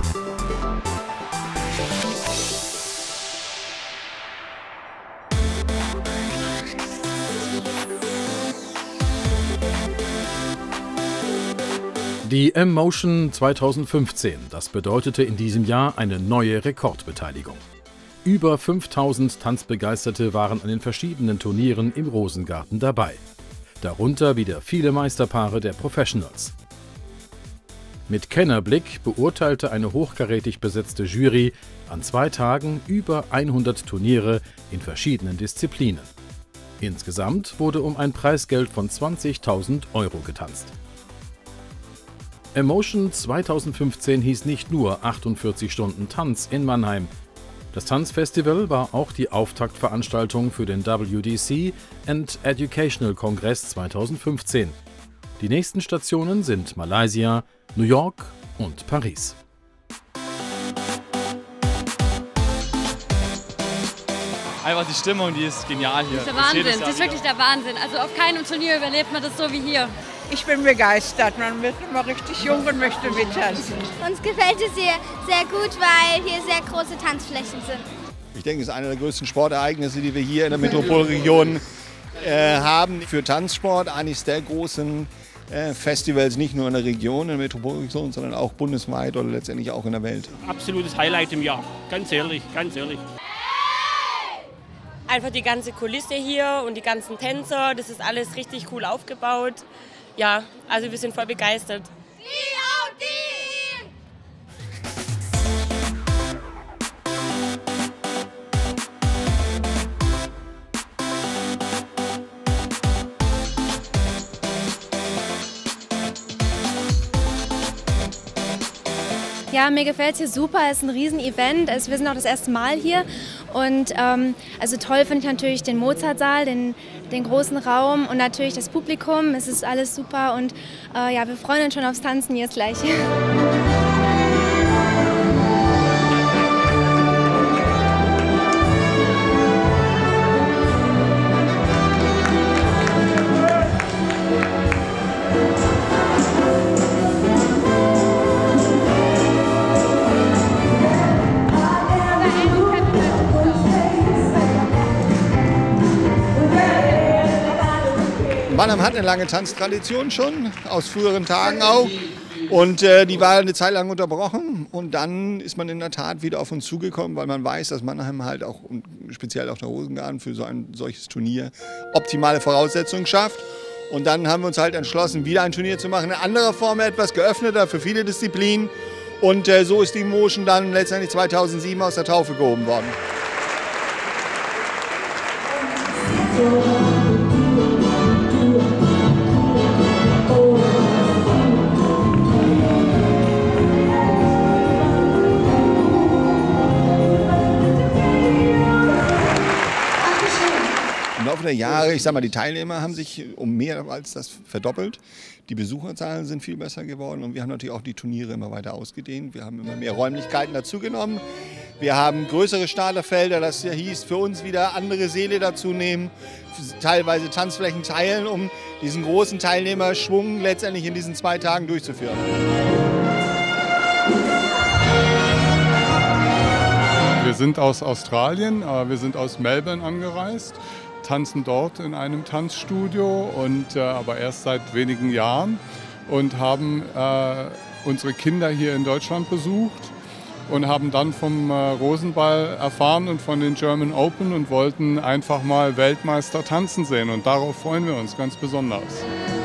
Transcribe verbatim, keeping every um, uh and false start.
Die M-Motion zweitausendfünfzehn, das bedeutete in diesem Jahr eine neue Rekordbeteiligung. Über fünftausend Tanzbegeisterte waren an den verschiedenen Turnieren im Rosengarten dabei. Darunter wieder viele Meisterpaare der Professionals. Mit Kennerblick beurteilte eine hochkarätig besetzte Jury an zwei Tagen über hundert Turniere in verschiedenen Disziplinen. Insgesamt wurde um ein Preisgeld von zwanzigtausend Euro getanzt. M-Motion zweitausendfünfzehn hieß nicht nur achtundvierzig Stunden Tanz in Mannheim. Das Tanzfestival war auch die Auftaktveranstaltung für den W D C and Educational Kongress zweitausendfünfzehn. Die nächsten Stationen sind Malaysia, New York und Paris. Einfach die Stimmung, die ist genial hier. Das ist der Wahnsinn, das ist wirklich der Wahnsinn. Also auf keinem Turnier überlebt man das so wie hier. Ich bin begeistert, man wird immer richtig jung und möchte mittanzen. Uns gefällt es hier sehr gut, weil hier sehr große Tanzflächen sind. Ich denke, es ist einer der größten Sportereignisse, die wir hier in der Metropolregion äh, haben. Für Tanzsport eines der großen äh, Festivals, nicht nur in der Region, in der Metropolregion, sondern auch bundesweit oder letztendlich auch in der Welt. Absolutes Highlight im Jahr, ganz ehrlich, ganz ehrlich. Einfach die ganze Kulisse hier und die ganzen Tänzer, das ist alles richtig cool aufgebaut. Ja, also wir sind voll begeistert. Ja, mir gefällt es hier super, es ist ein Riesen-Event, also wir sind auch das erste Mal hier und ähm, also toll finde ich natürlich den Mozartsaal, den, den großen Raum und natürlich das Publikum, es ist alles super und äh, ja, wir freuen uns schon aufs Tanzen jetzt gleich. Mannheim hat eine lange Tanztradition schon, aus früheren Tagen auch. Und äh, die war eine Zeit lang unterbrochen. Und dann ist man in der Tat wieder auf uns zugekommen, weil man weiß, dass Mannheim halt auch, und speziell auch der Rosengarten, für so ein solches Turnier optimale Voraussetzungen schafft. Und dann haben wir uns halt entschlossen, wieder ein Turnier zu machen, in anderer Form, etwas geöffneter für viele Disziplinen. Und äh, so ist die Motion dann letztendlich zweitausendsieben aus der Taufe gehoben worden. Im Laufe der Jahre, ich sag mal, die Teilnehmer haben sich um mehr als das verdoppelt. Die Besucherzahlen sind viel besser geworden und wir haben natürlich auch die Turniere immer weiter ausgedehnt. Wir haben immer mehr Räumlichkeiten dazugenommen. Wir haben größere Starterfelder, das hieß für uns wieder andere Säle dazu nehmen, teilweise Tanzflächen teilen, um diesen großen Teilnehmerschwung letztendlich in diesen zwei Tagen durchzuführen. Wir sind aus Australien, wir sind aus Melbourne angereist, tanzen dort in einem Tanzstudio, und, äh, aber erst seit wenigen Jahren, und haben äh, unsere Kinder hier in Deutschland besucht und haben dann vom äh, Rosenball erfahren und von den German Open und wollten einfach mal Weltmeister tanzen sehen, und darauf freuen wir uns ganz besonders.